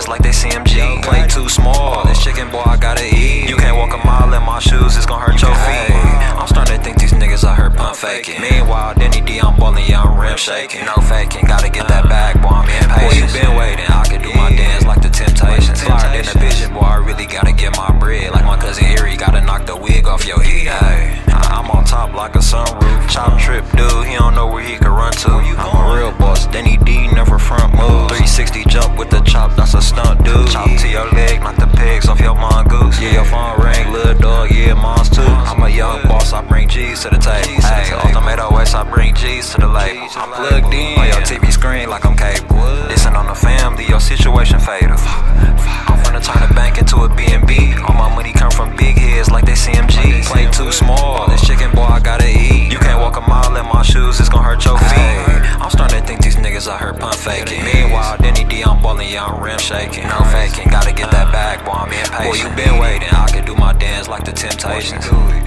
heads like they CMG. Play too small, this chicken boy I gotta eat. You can't walk a mile in my shoes, it's gon' hurt your feet. I'm starting to think these niggas out here pump faking. Meanwhile, Danny D, I'm ballin', yeah, I'm rim shaking. No faking, gotta get that bag, boy, I'm impatient. Boy, you been waiting, I can do my dance like the Temptations. Flyer in the vision, boy, I really gotta get my bread. Like my cousin Erie, gotta knock the wig off your head. Hey, I'm on top like a sunroof. Chop trip, dude, he don't know where he can run to. I'm a real boss, Danny D, never front move. 360 jump with the chop, that's a stunt, dude. Chop to your leg, knock the pegs off your mongoose. Yeah, your phone ring, little dog, yeah, mine's too. I'm a young boss, I bring G's to the table. Hey, off the Meadow West, I bring G's to the label. I'm plugged in on your TV screen like I'm cable. Listen on the family, your situation fatal. I'm finna turn the bank into a BNB. All my money come from big heads like they CMG. Play too small, this chicken boy I gotta eat. You can't walk a mile in my shoes, it's gon' hurt your feet. I'm starting to think these niggas out here pump faking. Meanwhile, Danny D, I'm ballin', yeah, I'm rim shaking. No faking, gotta get that bag, boy, I'm impatient. Boy, you been waiting, I can do my dance like the Temptations.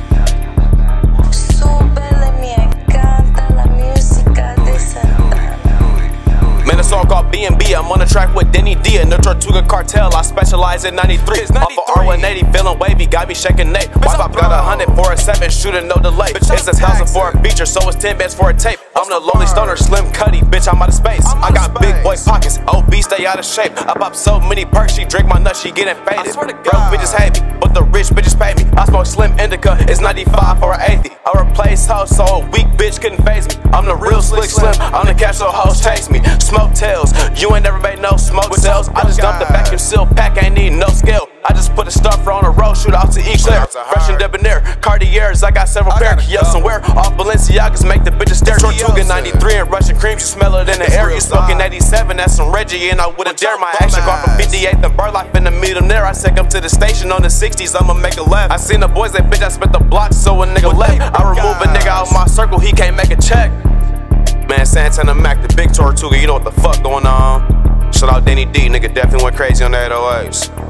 Súbele, me encanta la música de Santana. Man, a song called BNB, I'm on the track with Danny D and the Tortuga Cartel. I specialize in 93. Off of R180, feeling wavy, got me shaking Nate. Wipe up, got 100 for a 7, shooting no delay. It's 1,000 for a feature, so it's 10 bands for a tape. I'm the lonely stoner, Slim Cuddy, bitch, I'm out of space. I got big boy pockets, OB stay out of shape. I pop so many perks, she drink my nuts, she getting faded. Broke bitches hate me, but the rich bitches pay me. I smoke Slim Indica, it's 95 for an 80. I replace hoes, so a weak bitch couldn't phase me. I'm the real slick Slim, I'm the cash, so hoes chase me. Smoke tails, you ain't never made no smoke cells. I just dumped the vacuum seal pack, ain't need no scale. I just put a stuffer on a road, shoot out to Eclair. Fresh and debonair, Cartiers, I got several pair. Yo, somewhere off Balenciagas, make the bitches stare. Tortuga 93 and Russian cream, you smell it in the air. You smoking 87, that's some Reggie, and I wouldn't dare. My action car from 58th and Burlife in the middle there. I take up to the station on the 60s, I'ma make a left. I seen the boys, that bitch, I spent the block, so a nigga left. I remove a nigga out my circle, he can't make a check. Man, Santana Mac, the big Tortuga, you know what the fuck going on. Shout out Danny D, nigga definitely went crazy on the 808s.